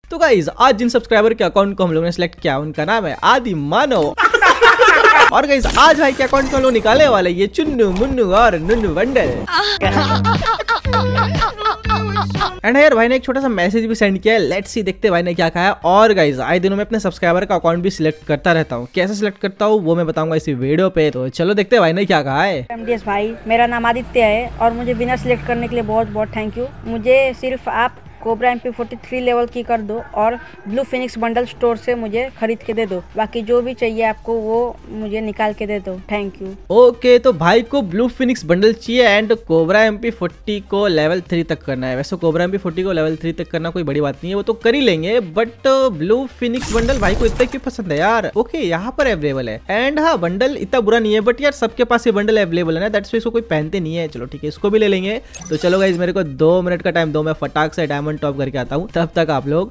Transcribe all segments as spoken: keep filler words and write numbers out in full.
तो गाइस आज जिन सब्सक्राइबर के अकाउंट को हम लोगों ने सिलेक्ट किया उनका नाम है आदि मानव। और गाइस आज भाई के अकाउंट को हम लोग निकालने वाले ये चुन्नू मुन्नू और नुन्नू बंडल। एंड यार भाई ने एक छोटा सा मैसेज भी सेंड किया है, लेट्स सी देखते भाई ने क्या कहा है। और गाइस आए दिनों में अपने सब्सक्राइबर का अकाउंट भी सिलेक्ट करता रहता हूँ, कैसे सिलेक्ट करता हूँ वो मैं बताऊंगा इसी वीडियो पे। तो चलो देखते हैं भाई ने क्या कहा है। एमडीएस भाई, मेरा नाम आदित्य है और मुझे बिना सिलेक्ट करने के लिए बहुत बहुत थैंक यू। मुझे सिर्फ आप cobra M P forty three level की कर दो और ब्लू फिनिक्स बंडल स्टोर से मुझे खरीद के दे दो, बाकी जो भी चाहिए आपको वो मुझे निकाल के दे दो, थैंक यू। ओके तो भाई को ब्लू फिनिक्स बंडल चाहिए and cobra M P forty को लेवल थ्री तक करना है। वैसे कोबरा एम पी फोर्टी को लेवल थ्री तक करना कोई बड़ी बात नहीं है, वो तो कर ही लेंगे, बट ब्लू फिनिक्स बंडल भाई को इतना क्यों पसंद है यार। ओके यहाँ पर अवेलेबल है एंड हाँ बंडल इतना बुरा नहीं है, बट यार सबके पास ये बंडल अवेलेबल है ना, दैट्स वाई इसको कोई पहनते नहीं है। चलो ठीक है इसको भी ले लेंगे। तो चलो गाइस मेरे को दो मिनट का टाइम दो, मैं फटाक से डायमंड टॉप करके आता हूँ, तब तक आप लोग।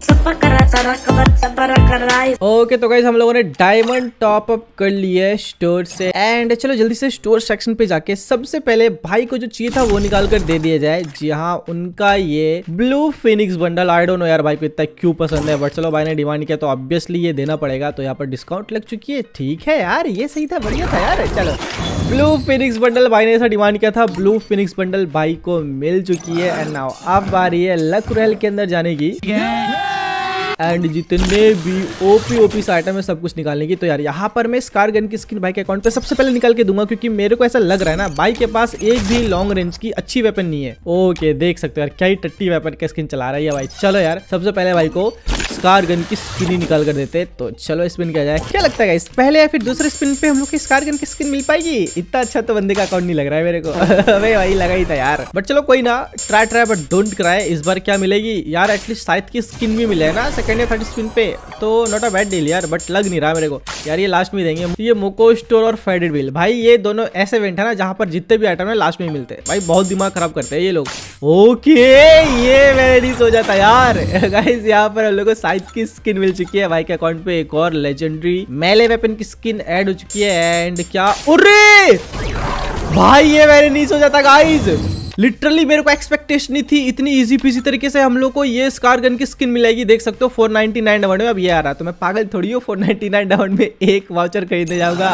ओके तो गाइस हम लोगों ने डायमंड टॉप अप कर लिया स्टोर से एंड चलो जल्दी से स्टोर सेक्शन पे जाके सबसे पहले भाई को जो चाहिए था वो निकाल कर दे दिया जाए। जी हाँ उनका ये blue phoenix bundle, I don't know यार भाई को इतना क्यों पसंद है, बट चलो भाई ने डिमांड किया तो ऑब्वियसली ये देना पड़ेगा। तो यहाँ पर डिस्काउंट लग चुकी है, ठीक है यार ये सही था, बढ़िया था यार। चलो ब्लू फिनिक्स बंडल भाई ने ऐसा डिमांड किया था, ब्लू फिनिक्स बंडल भाई को मिल चुकी है एंड नाउ अब बारी है लक रॉयल के अंदर जाने की एंड जितने भी ओपी ओपी आइटम है सब कुछ निकालने की। तो यार यहाँ पर मैं स्कार गन की स्किन भाई के अकाउंट पे सबसे पहले निकाल के दूंगा, क्योंकि मेरे को ऐसा लग रहा है ना भाई के पास एक भी लॉन्ग रेंज की अच्छी वेपन नहीं है। ओके देख सकते हो यार क्या ही टट्टी वेपन का स्किन चला रहा है भाई। चलो यार सबसे पहले भाई को स्कार गन की स्किन ही निकाल कर देते। तो चलो स्पिन किया जाए, क्या लगता है गाइस पहले या फिर दूसरे स्पिन पे हम लोग की स्कार गन की स्किन मिल पाएगी। इतना अच्छा तो बंदे का अकाउंट नहीं लग रहा है मेरे को। अबे भाई लगा ही था यार, बट चलो कोई ना, try try but don't cry. इस बार क्या मिलेगी यार, एटलीस्ट शायद की स्किन भी मिले ना सेकंड या थर्ड स्पिन पे, तो नॉट अ बैड डील यार, बट लग नहीं रहा मेरे को यार ये लास्ट में देंगे। ये मोको स्टोर और फेडेड बिल भाई ये दोनों ऐसे इवेंट है ना जहाँ पर जितने भी आइटम है लास्ट में मिलते हैं भाई, बहुत दिमाग खराब करते हैं ये लोग। ओके ये मैंने नहीं सोचा था यार। गाइस यहाँ पर हम लोग को साइज की स्किन मिल चुकी है भाई के अकाउंट पे, एक और लेजेंडरी मेले वेपन की स्किन ऐड हो चुकी है एंड क्या, अरे भाई ये मैंने नहीं सोचा था गाइस, लिटरली मेरे को एक्सपेक्टेशन नहीं थी इतनी इजी पीसी तरीके से हम लोग को ये स्कार गन की स्किन मिलेगी। देख सकते हो फोर नाइनटी नाइन डायमंड में अब ये आ रहा है, तो मैं पागल थोड़ी हूँ फोर नाइनटी नाइन डायमंड में एक वाउचर खरीदने जाऊंगा।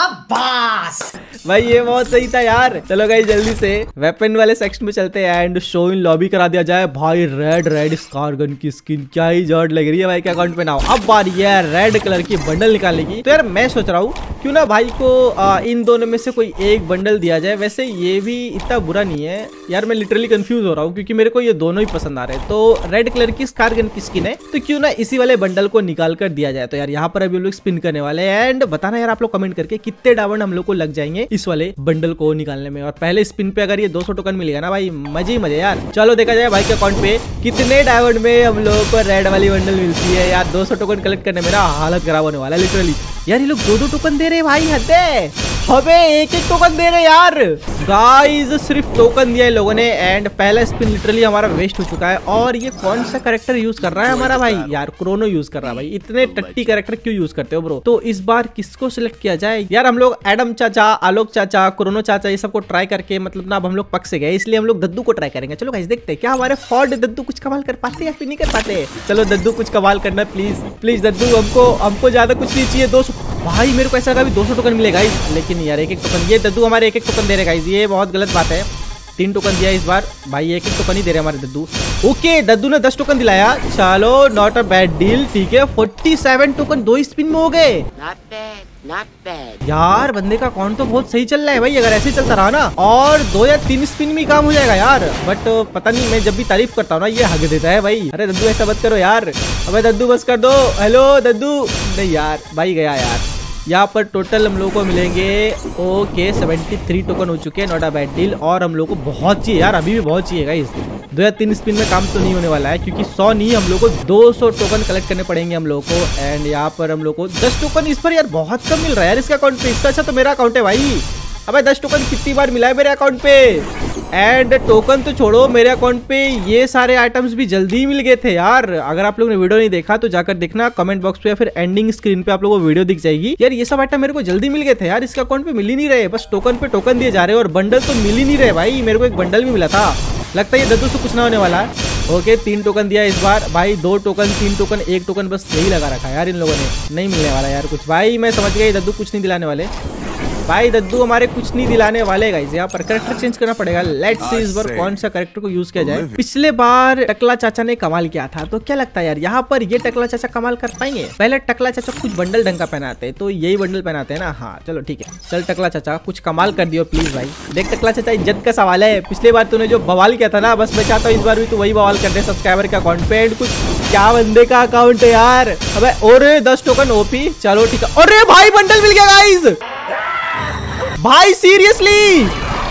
शाबाश भाई ये बहुत सही था यार। चलो गाइस जल्दी से वेपन वाले सेक्शन में चलते हैं एंड शो इन लॉबी करा दिया जाए। भाई रेड रेड स्कार गन की स्किन क्या ही जॉड लग रही है भाई के अकाउंट पे। ना अब बारी है रेड कलर की बंडल निकालने की। तो यार मैं सोच रहा हूँ क्यों ना भाई को आ, इन दोनों में से कोई एक बंडल दिया जाए। वैसे ये भी इतना बुरा नहीं है यार, मैं लिटरली कंफ्यूज हो रहा हूँ क्योंकि मेरे को ये दोनों ही पसंद आ रहे हैं। तो रेड कलर की स्कार गन की स्किन है तो क्यों ना इसी वाले बंडल को निकाल कर दिया जाए। तो यार यहाँ पर अभी हम लोग स्पिन करने वाले हैं एंड बताना यार आप लोग कमेंट करके कितने डायमंड हम लोग को लग जाएंगे इस वाले बंडल को निकालने में। और पहले स्पिन पे अगर ये दो सौ टोकन मिलेगा ना भाई मजे ही मजे यार। चलो देखा जाए भाई के अकाउंट पे कितने डायमंड में हम लोगों को रेड वाली बंडल मिलती है यार। दो सौ टोकन कलेक्ट करने में ना हालत खराब होने वाला है लिटरली यार। ये लोग दो दो टोकन दे रहे भाई, हद है, अबे एक एक टोकन दे रहे यार। गाइस सिर्फ टोकन दिया है लोगों ने एंड पहला स्पिन लिटरली हमारा वेस्ट हो चुका है। और ये कौन सा कैरेक्टर यूज कर रहा है हमारा भाई यार, क्रोनो यूज कर रहा है भाई। इतने टट्टी कैरेक्टर क्यों यूज करते हो ब्रो। तो इस बार किसको सिलेक्ट किया जाए यार। हम लोग एडम चाचा, आलोक चाचा, क्रोनो चाचा ये सबको ट्राई करके मतलब ना अब हम लोग पक से गए, इसलिए हम लोग दद्दू को ट्राई करेंगे। चलो गाइस देखते हैं क्या हमारे फॉर्ड दद्दू कुछ कमाल कर पाते या फिर नहीं कर पाते। चलो दद्दू कुछ कमाल करना प्लीज प्लीज दद्दू, हमको हमको ज्यादा कुछ नहीं चाहिए। दो भाई मेरे को ऐसा लगा दो सौ टोकन मिलेगा, लेकिन यार एक एक टोकन ये दद्दू हमारे एक एक टोकन दे रहे गाइस, ये बहुत गलत बात है। तीन टोकन दिया इस बार भाई, एक एक टोकन ही दे रहे हमारे दद्दू। ओके दद्दू ने दस टोकन दिलाया, चलो नॉट अ बैड डील, ठीक है। फोर्टी सेवन टोकन दो स्पिन में हो गए, नॉट बैड नॉट बैड यार। बंदे का अकाउंट तो बहुत सही चल रहा है भाई, अगर ऐसे चलता रहा ना और दो या तीन स्पिन में काम हो जाएगा यार। बट पता नहीं मैं जब भी तारीफ करता हूँ ना ये हग देता है भाई। अरे दद्दू ऐसा मत करो यार, अबे दद्दू बस कर दो। हेलो दद्दू, नहीं यार भाई गया यार। यहाँ पर टोटल हम लोग को मिलेंगे ओके सेवेंटी थ्री टोकन हो चुके हैं, नॉट अ बैड डील। और हम लोग को बहुत चाहिए यार, अभी भी बहुत चाहिए गाइस। दो या तीन स्पिन में काम तो नहीं होने वाला है क्योंकि सौ नहीं हम लोग को दो सौ टोकन कलेक्ट करने पड़ेंगे हम लोग को। एंड यहाँ पर हम लोग को दस टोकन इस पर यार बहुत कम मिल रहा है यार इसके अकाउंट पे। इससे अच्छा तो मेरा अकाउंट है भाई। अबे दस टोकन कितनी बार मिला है मेरे अकाउंट पे। एंड टोकन तो छोड़ो, मेरे अकाउंट पे ये सारे आइटम्स भी जल्दी ही मिल गए थे यार। अगर आप लोगों ने वीडियो नहीं देखा तो जाकर देखना कमेंट बॉक्स पे या फिर एंडिंग स्क्रीन पे आप लोगों को वीडियो दिख जाएगी यार। ये सब आइटम मेरे को जल्दी मिल गए थे यार, इसके अकाउंट पे मिल ही नहीं रहे, बस टोकन पे टोकन दिए जा रहे हैं और बंडल तो मिल ही नहीं रहे भाई। मेरे को एक बंडल भी मिला था, लगता है ये दद्दू से कुछ ना होने वाला है। ओके तीन टोकन दिया इस बार भाई, दो टोकन तीन टोकन एक टोकन बस यही लगा रखा है यार इन लोगों ने। नहीं मिलने वाला यार कुछ भाई, मैं समझ गया दद्दू कुछ नहीं दिलाने वाले भाई, दद्दू हमारे कुछ नहीं दिलाने वाले गाइस। यहाँ पर कैरेक्टर चेंज करना पड़ेगा। लेट्स सी इस बार कौन सा कैरेक्टर को यूज किया जाए। पिछले बार टकला चाचा ने कमाल किया था, तो क्या लगता है यार यहाँ पर ये टकला चाचा कमाल कर पाएंगे। पहले टकला चाचा कुछ बंडल ढंग का पहनाते हैं, तो यही बंडल पहनाते हैं ना। हाँ चलो ठीक है, चल टकला चाचा कुछ कमाल कर दियो प्लीज भाई। देख टकला चाचा इज्जत का सवाल है, पिछले बार तूने जो बवाल किया था ना, बस मैं चाहता हूँ इस बार भी तू वही बवाल कर दे सब्सक्राइबर के अकाउंट पे। कुछ क्या बंदे का अकाउंट है यार। अबे और दस टोकन ओपी, चलो ठीक है। अरे भाई बंडल मिल गया गाइस भाई, सीरियसली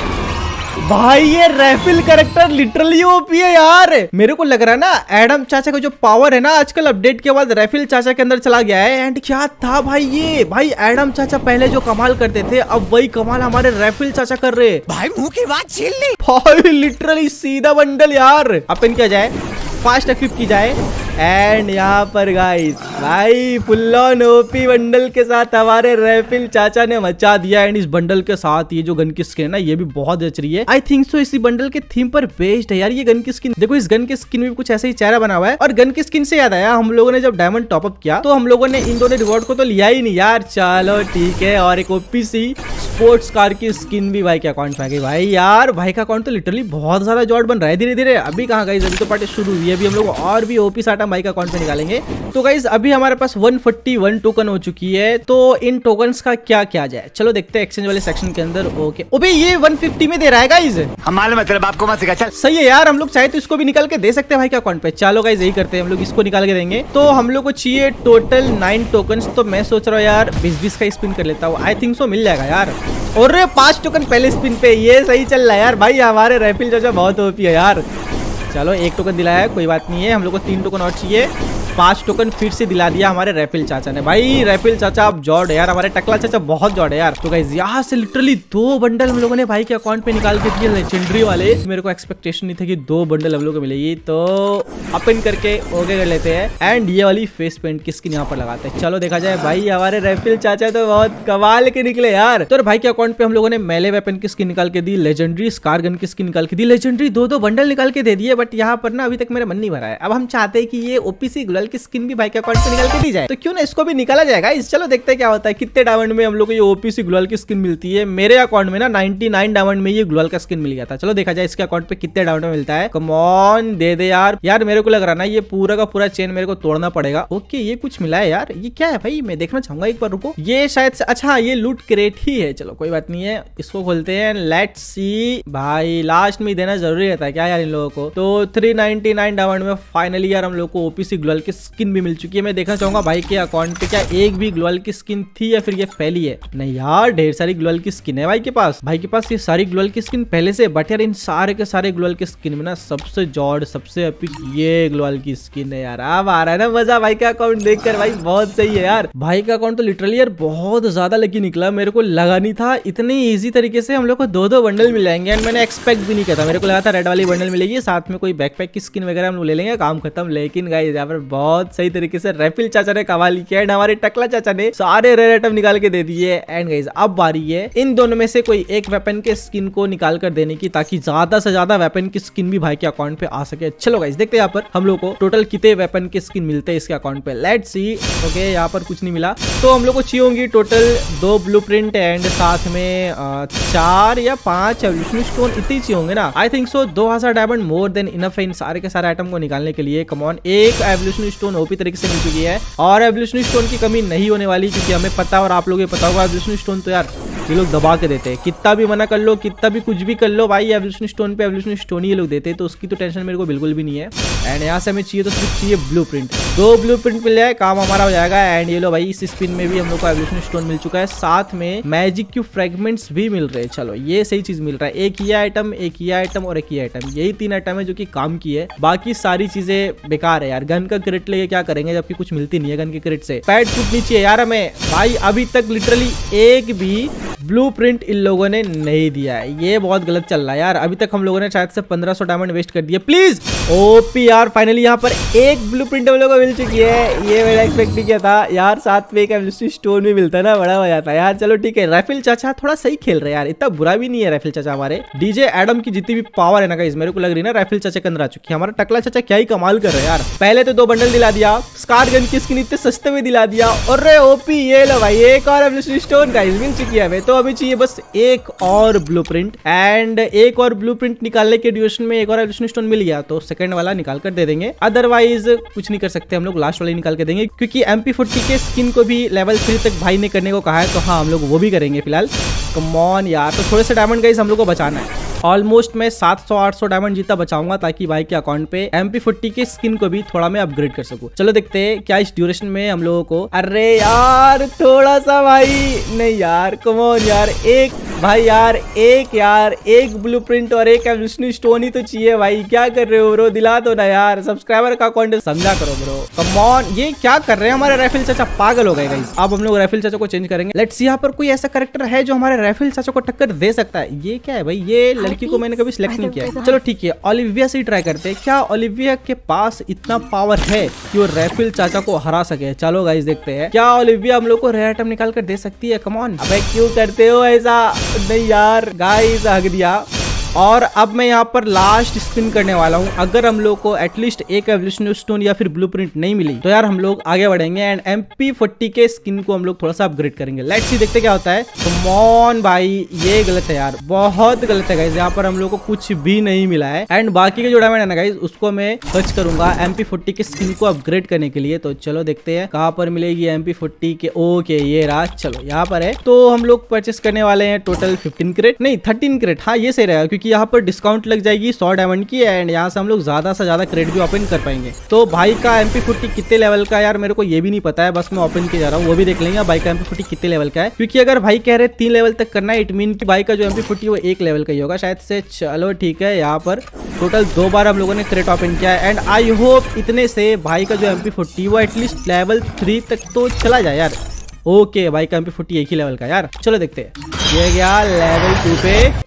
भाई ये रैफिल कैरेक्टर लिटरली ओपी है यार। मेरे को लग रहा है ना एडम चाचा का जो पावर है ना आजकल अपडेट के बाद रैफिल चाचा के अंदर चला गया है। एंड क्या था भाई ये, भाई एडम चाचा पहले जो कमाल करते थे अब वही कमाल हमारे रैफिल चाचा कर रहे। भाई मुंह की बात छीन ली भाई, लिटरली सीधा बंडल यार। अपन क्या जाए फास्ट इक्विप की जाए। एंड यहाँ पर गाइस भाई फुल ऑन ओपी बंडल के साथ हमारे रैफिल चाचा ने मचा दिया। एंड इस बंडल के साथ ये जो गन की स्किन है ना ये भी बहुत जच रही है। आई थिंक सो इसी बंडल के थीम पर बेस्ड है यार ये गन की स्किन। देखो इस गन की स्किन में भी कुछ ऐसा ही चेहरा बना हुआ है। और गन की स्किन से याद आया, हम लोगों ने जब डायमंड टॉपअप किया तो हम लोगों ने इन दोनों रिवॉर्ड को तो लिया ही नहीं यार। चलो ठीक है, और एक ओपी सी स्पोर्ट्स कार की स्किन भी भाई के अकाउंट में आ गई। भाई यार भाई का अकाउंट तो लिटरली बहुत ज्यादा जॉट बन रहा है धीरे धीरे। अभी कहाँ गाइस, अभी तो पार्टी शुरू हुई है, अभी हम लोग और भी ओपी साटा भाई का अकाउंट में निकालेंगे। तो गाइस अभी हमारे पास एक सौ इकतालीस टोकन हो चुकी है। तो इन टोकन्स का क्या किया जाए, चलो देखते हैं एक्सचेंज वाले सेक्शन के अंदर। ओके ओबे ये एक सौ पचास में दे रहा है गाइस, हमारे मतलब आपको मत सिखा। चल सही है यार, हम लोग चाहे तो इसको भी निकाल के दे सकते हैं भाई के अकाउंट पे। चलो गाइस यही करते हैं, हम लोग इसको निकाल के देंगे। तो हम लोग को चाहिए टोटल नाइन टोकन। तो मैं सोच रहा हूँ यार बीस बीस का स्पिन कर लेता हूँ, आई थिंक सो मिल जाएगा यार। और पांच टोकन पहले स्पिन पे, ये सही चल रहा है यार। भाई हमारे रैफिल चाचा बहुत ओपी है यार। चलो एक टोकन दिलाया है, कोई बात नहीं है। हम लोग को तीन टोकन और चाहिए, पांच टोकन फिर से दिला दिया हमारे रैफिल चाचा ने। भाई रैफिल चाचा अब जॉड है यार, हमारे टकला चाचा बहुत जॉड है यार। तो गाइस यहाँ से लिटरली दो बंडल हम लोगों ने भाई के अकाउंट पे निकाल के दिए लेजेंडरी वाले। मेरे को एक्सपेक्टेशन नहीं था कि दो बंडल हम लोग को मिलेगी, तो ओपन करके ओके कर लेते हैं। एंड ये वाली फेस पेंट की स्किन यहाँ पर लगाते हैं। चलो देखा जाए, भाई हमारे रैफिल चाचा तो बहुत कमाल के निकले यार। तो भाई के अकाउंट पे हम लोगों ने मेले वेपन की स्किन निकाल के दी, लेजेंडरी स्कार गन की स्किन निकाल के दी, लेजेंडरी दो दो बंडल निकाल के दे दिए। बट यहाँ पर ना अभी तक मेरा मन नहीं भरा है। अब हम चाहते हैं कि ये ओपीसी गुलाल की स्किन भी भाई के अकाउंट पे निकाल के दी जाए, तो क्यों ना इसको भी निकाला जाएगा। इस चलो देखते हैं क्या होता है, कितने डायमंड में हम लोग को ये ओपीसी गुलाल की स्किन मिलती है। मेरे अकाउंट में ना निन्यानवे डायमंड में ये गुलाल का स्किन मिल गया था। चलो देखा जाए इसके अकाउंट पे कितने डायमंड में मिलता है। कम ऑन दे दे यार। यार मेरे को लग रहा ना ये पूरा का पूरा चेन मेरे को तोड़ना पड़ेगा। ओके ये कुछ मिला है यार, ये क्या है भाई, मैं देखना चाहूंगा एक बार, रुको। ये शायद से, अच्छा ये लूट क्रेट ही है। चलो कोई बात नहीं है, इसको खोलते हैं। लेट्स सी भाई, लास्ट में देना जरूरी रहता है क्या यार इन लोगों को। तो तीन सौ निन्यानवे डायमंड में फाइनली यार हम लोग को ओपीसी गुलाल की स्किन भी मिल चुकी है। मैं देखना चाहूंगा भाई के अकाउंट पे क्या एक भी ग्लोअल की स्किन थी या फिर ये पहली है। नहीं यार ढेर सारी ग्लोअल की स्किन है भाई के पास। भाई के पास ये सारी ग्लोअल की स्किन पहले से। बट यार इन सारे के सारे ग्लोअल की स्किन में ना सबसे जॉड सबसे एपिक ये ग्लोअल की स्किन है यार। अब आ रहा है ना मजा भाई का अकाउंट देखकर। भाई बहुत सही है यार, भाई का अकाउंट तो लिटरली यार बहुत ज्यादा लकी निकला। मेरे को लगा नहीं था इतनी ईजी तरीके से हम लोग को दो दो बंडल मिल जाएंगे। एंड मैंने एक्सपेक्ट भी नहीं किया था, मेरे को लगा था रेड वाली बंडल मिलेगी, साथ में कोई बैकपैक की स्किन वगैरह हम लोग ले लेंगे, काम खत्म। लेकिन गाइस यहाँ पर बहुत सही तरीके से रैफिल चाचा ने कमाल किया। एंड हमारे टकला चाचा ने सारे रेयर आइटम निकाल के दे दिए। एंड गाइस अब बारी है इन दोनों में से कोई एक वेपन के स्किन को निकाल कर देने की, ताकि ज्यादा से ज्यादा वेपन की स्किन भी भाई के अकाउंट पे आ सके। चलो गाइस देखते हैं यहाँ पर हम लोग को टोटल कितने वेपन के स्किन मिलते हैं इसके अकाउंट पे। Let's see. ओके यहाँ पर कुछ नहीं मिला, तो हम लोग को चाहिए होंगी टोटल दो ब्लूप्रिंट एंड साथ में आ, चार या पांच एवोल्यूशनरी स्टोन इतनी चाहिए होंगे ना। आई थिंक सो दो हजार डायमंड मोर देन इनफ है इन सारे के सारे आइटम को निकालने के लिए। कम ऑन, एक एवोल्यूशनरी स्टोन ओपी तरीके से मिल चुकी है और एवोल्यूशनरी स्टोन की कमी नहीं होने वाली, क्योंकि हमें पता और आप लोगों को पता होगा एवोल्यूशनरी स्टोन तो यार ये लोग दबा के देते हैं। कितना भी मना कर लो, कितना भी कुछ भी कर लो, भाई एवोल्यूशनरी स्टोन पे एवोल्यूशनरी स्टोन ही ये लोग देते हैं, तो उसकी तो टेंशन मेरे को बिल्कुल भी नहीं है। एंड यहाँ से हमें चाहिए तो सिर्फ चाहिए ब्लूप्रिंट। दो ब्लूप्रिंट मिल जाए काम हमारा हो जाएगा। एंड ये लो भाई इस स्पिन में भी हम लोग को एवोल्यूशनरी स्टोन मिल चुका है, साथ में मैजिक क्यूब फ्रेगमेंट्स भी मिल रहे हैं। चलो ये सही चीज मिल रहा है। एक ये आइटम, एक ये आइटम और एक ये आइटम, यही तीन आइटम है जो कि काम की है। बाकी सारी चीजें बेकार है यार। गन का क्रेट लेके क्या करेंगे जबकि कुछ मिलती नहीं है गन के क्रेट से। पैड फूट नीचे यार हमें। भाई अभी तक लिटरली एक भी ब्लूप्रिंट इन लोगों ने नहीं दिया है, ये बहुत गलत चल रहा है यार। अभी तक हम लोगों ने शायद से पंद्रह सौ डायमंड वेस्ट कर दिए। प्लीज ओपी यार, फाइनली यहाँ पर एक ब्लूप्रिंट हम लोगों को मिल चुकी है। ये मैंने एक्सपेक्ट नहीं किया था यार, साथ में एक एमएलसी स्टोन भी मिलता ना, बड़ा मजा आता यार। चलो ठीक है, राइफल चाचा थोड़ा सही खेल रहे हैं यार, इतना बुरा भी नहीं है राइफल चाचा हमारे। डीजे एडम की जितनी भी पावर है ना गाइस, मेरे को लग रही है ना राइफल चाचा के अंदर आ चुकी है। हमारा टकला चाचा क्या ही कमाल कर रहे हैं यार। पहले तो दो बंडल दिला दिया, स्कार गन की स्किन इतने सस्ते में दिला दिया, और रे ओपी ये लो भाई एक और एमएलसी स्टोन गाइस मिल चुकी है हमें। तो अभी चाहिए बस एक और ब्लूप्रिंट, एंड एक और ब्लूप्रिंट निकालने के ड्यूरेशन में एक और एमएलसी स्टोन मिल गया तो सेकंड वाला निकाल कर दे देंगे। अदरवाइज कुछ नहीं कर सकते हम लोग, लास्ट वाला निकाल के देंगे, क्योंकि एम पी फोर्टी के स्किन को भी लेवल थ्री तक भाई ने करने को कहा है, तो हाँ हम लोग वो भी करेंगे फिलहाल। कम ऑन यार, तो थोड़े से डायमंड गाइस हम लोग को बचाना है। ऑलमोस्ट मैं सात सौ आठ सौ डायमंड जीता बचाऊंगा, ताकि भाई के अकाउंट पे एम पी फोर्टी के स्किन को भी थोड़ा मैं अपग्रेड कर सकूं। चलो देखते हैं क्या इस ड्यूरेशन में हम लोगों को। अरे यार थोड़ा सा भाई, नहीं यार कम ऑन यार, एक भाई यार एक यार एक ब्लूप्रिंट और एक एवोल्यूशनरी स्टोन ही तो चाहिए भाई। क्या कर रहे हो ब्रो, दिला दो ना यार, सब्सक्राइबर का अकाउंट समझा करो ब्रो। कम ऑन, ये क्या कर रहे हैं हमारे राइफल चाचा, पागल हो गए गाइस। अब हम लोग राइफल चाचा को चेंज करेंगे। लेट्स सी यहाँ पर कोई ऐसा कैरेक्टर है जो हमारे राइफल चाचा को टक्कर दे सकता है। ये क्या है भाई, ये लड़की को मैंने कभी सिलेक्ट नहीं किया। चलो ठीक है, ओलिविया से ही ट्राई करते हैं। क्या ओलिविया के पास इतना पावर है कि वो राइफल चाचा को हरा सके? चलो गाइस देखते हैं, क्या ओलिविया हम लोग को रेयर आइटम निकाल कर दे सकती है? कम ऑन, अबे क्यों करते हो ऐसा? नहीं यार गाइस हक दिया। और अब मैं यहाँ पर लास्ट स्पिन करने वाला हूँ। अगर हम लोग को एटलीस्ट एक एवोल्यूशनरी स्टोन या फिर ब्लूप्रिंट नहीं मिली तो यार हम लोग आगे बढ़ेंगे एंड एम पी फोर्टी के स्किन को हम लोग थोड़ा सा अपग्रेड करेंगे। लेट्स सी देखते क्या होता है। कम ऑन भाई, ये गलत है यार, बहुत गलत है गाइस। यहाँ पर हम लोग को कुछ भी नहीं मिला है एंड बाकी के जो डायमंड है ना गाइस उसको मैं खर्च करूंगा एम पी फोर्टी के स्किन को अपग्रेड करने के लिए। तो चलो देखते हैं कहाँ पर मिलेगी एम पी फोर्टी के। ओके ये रहा, चलो यहाँ पर है। तो हम लोग परचेस करने वाले हैं टोटल फिफ्टीन क्रेट, नहीं थर्टीन क्रेट। हाँ ये सही रहेगा, क्योंकि यहाँ पर डिस्काउंट लग जाएगी सौ डायमंड की एंड यहाँ से हम लोग ज्यादा से ज्यादा क्रेडिट भी ओपन कर पाएंगे। तो भाई का एम पी फोर्टी कितने लेवल का यार मेरे को ये भी नहीं पता है, बस मैं ओपन किया जा रहा हूँ, वो भी देख लेंगे भाई का एम पी फोर्टी कितने लेवल का है। क्योंकि अगर भाई कह रहे तीन लेवल तक करना है, इट मीन कि भाई का जो एम पी फोर्टी वो एक लेवल का ही होगा शायद से। चलो ठीक है, यहाँ पर टोटल दो बार हम लोगों ने क्रेडिट ओपन किया है एंड आई होप इतने से भाई का जो एम पी फोर्टी वो एटलीस्ट लेवल थ्री तक तो चला जाए यार। ओके भाई का एम पी फोर्टी एक ही लेवल का यार। चलो देखते हैं, ये गया लेवल टू पे।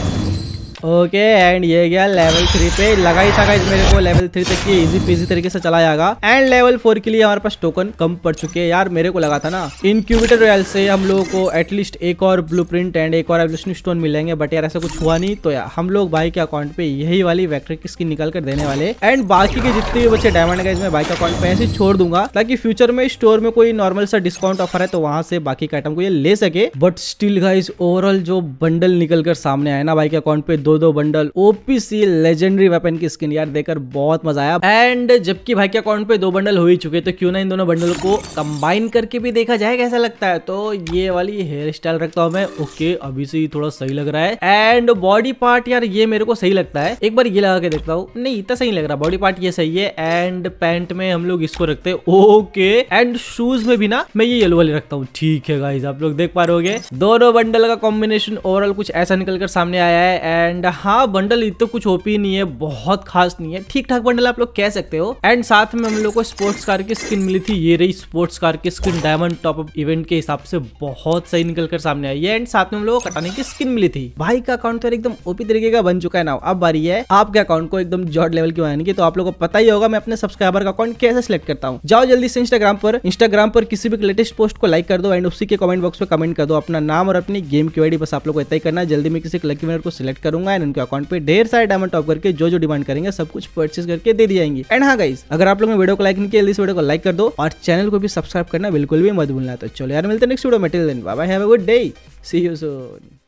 ओके एंड ये गया लेवल थ्री पे। लगा ही था गाइस मेरे को लेवल थ्री तक ये इजी पीजी तरीके से चला जाएगा एंड लेवल फोर के लिए हमारे पास टोकन कम पड़ चुके हैं यार। मेरे को लगा था ना इनक्यूबेटर रॉयल से हम लोगों को एटलीस्ट एक और ब्लूप्रिंट एंड एक और एवोल्यूशनरी स्टोन मिल जाएंगे, बट यार ऐसा कुछ हुआ नहीं। तो यार हम लोग भाई के अकाउंट पे यही वाली वेक्टर की स्किन निकाल कर देने वाले एंड बाकी के जितने भी बच्चे डायमंड गाइस मैं भाई के अकाउंट पे ऐसे छोड़ दूंगा, ताकि फ्यूचर में स्टोर में कोई नॉर्मल सा डिस्काउंट ऑफर है तो वहां से बाकी के आइटम को ये ले सके। बट स्टिल गाइस ओवरऑल जो बंडल निकल कर सामने आया ना भाई के अकाउंट पे, दो दो बंडल ओपीसी लेजेंडरी वेपन की स्किन यार, देखकर बहुत मजा आया। एंड जबकि भाई के अकाउंट पे दो बंडल हो ही चुके, तो क्यों ना इन दोनों बंडल को कंबाइन करके भी देखा जाए कैसा लगता है। तो ये वाली हेयर स्टाइल रखता हूँ मैं। ओके अभी से ही थोड़ा सही लग रहा है एंड बॉडी पार्ट यार ये मेरे को सही लगता है, एक बार ये लगा के देखता हूँ। नहीं इतना सही लग रहा, बॉडी पार्ट ये सही है एंड पैंट में हम लोग इसको रखते हैं। ओके एंड शूज में भी ना मैं ये येलो वाले रखता हूँ। ठीक है गाइस, आप लोग देख पा रहे हो दोनों बंडल का कॉम्बिनेशन ओवरऑल कुछ ऐसा निकल कर सामने आया है। एंड हाँ बंडल तो कुछ ओपी नहीं है, बहुत खास नहीं है, ठीक ठाक बंडल आप लोग कह सकते हो। एंड साथ में हम लोग को स्पोर्ट्स कार की स्किन मिली थी, ये रही स्पोर्ट्स कार की skin diamond top up event के हिसाब से बहुत सही निकल कर सामने आई है। एंड साथ में हम लोग को कटाने की स्किन मिली थी। भाई का अकाउंट तो एकदम ओपी तरीके का बन चुका है ना। अब बारी है आपके अकाउंट को एकदम जॉट लेवल की बनाने की। तो आप लोगों को पता ही होगा मैं अपने सब्सक्राइबर का अकाउंट कैसे सिलेक्ट करता हूँ। जाओ जल्दी से इंस्टाग्राम पर इंस्टाग्राम पर किसी भी लेटेस्ट पोस्ट को लाइक कर दो एंड उसी के कमेंट बॉक्स में कमेंट कर दो अपना नाम और अपनी गेम की आईडी। बस आप लोग को इतना ही करना है। जल्दी में किसी लकी विनर को सिलेक्ट करूंगा एंड उनके अकाउंट पे ढेर सारे डायमंड टॉप करके जो जो डिमांड करेंगे सब कुछ परचेज करके दे दी जाएंगी। एंड हाँ गाइस, अगर आप लोग ने वीडियो को लाइक नहीं किया जल्दी से वीडियो को लाइक कर दो और चैनल को भी सब्सक्राइब करना बिल्कुल भी मत भूलना। तो चलो यार मिलते हैं नेक्स्ट वीडियो में, till then bye bye, have a good day, see you soon.